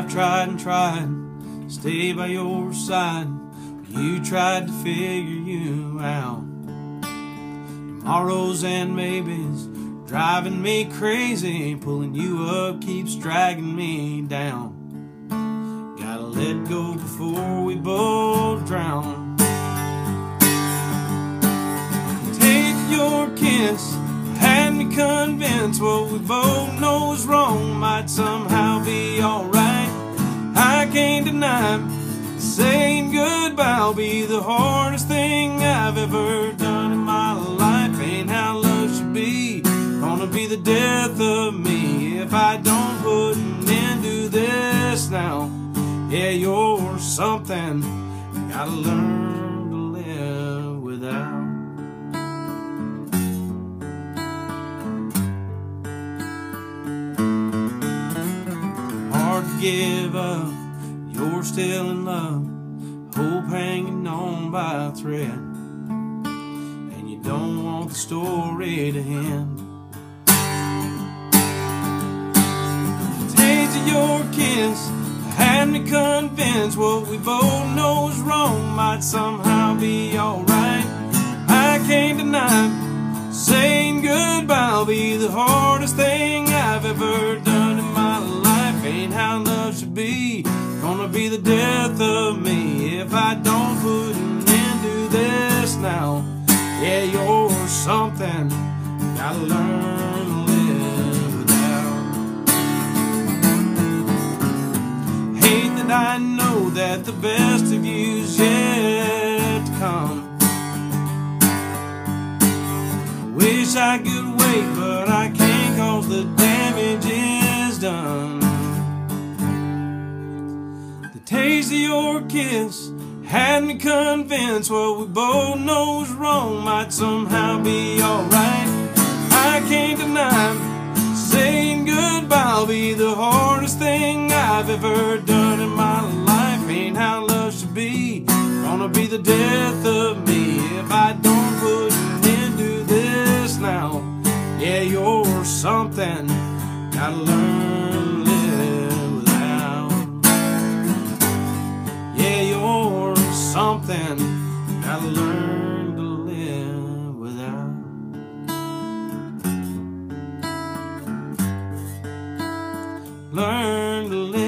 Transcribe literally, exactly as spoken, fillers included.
I've tried and tried to stay by your side. You tried to figure you out. Tomorrows and maybes driving me crazy. Pulling you up keeps dragging me down. Gotta let go before we both drown. Take your kiss had me convinced what we both know is wrong might somehow be alright. I can't deny saying goodbye will be the hardest thing I've ever done in my life. Ain't how love should be, gonna be the death of me if I don't put an end to this now. Yeah, you're something gotta learn to live without. Hard to give up, you're still in love, hope hanging on by a thread, and you don't want the story to end. The taste of your kiss had me convinced what we both know is wrong might somehow be alright. I can't deny saying goodbye will be the hardest thing I've ever done in my life. Ain't how love should be, gonna be the death of me if I don't put an end to this now. Yeah, you're something gotta learn to live without. Hate that I know that the best of you's yet to come. Wish I could wait, but I can't, cause the damage is done. The taste of your kiss had me convinced what we both know is wrong might somehow be alright. I can't deny saying goodbye will be the hardest thing I've ever done in my life. Ain't how love should be, gonna be the death of me if I don't put an end to this now. Yeah, you're something gotta learn to live without. Yeah, you're something gotta learn to live without. Learn to live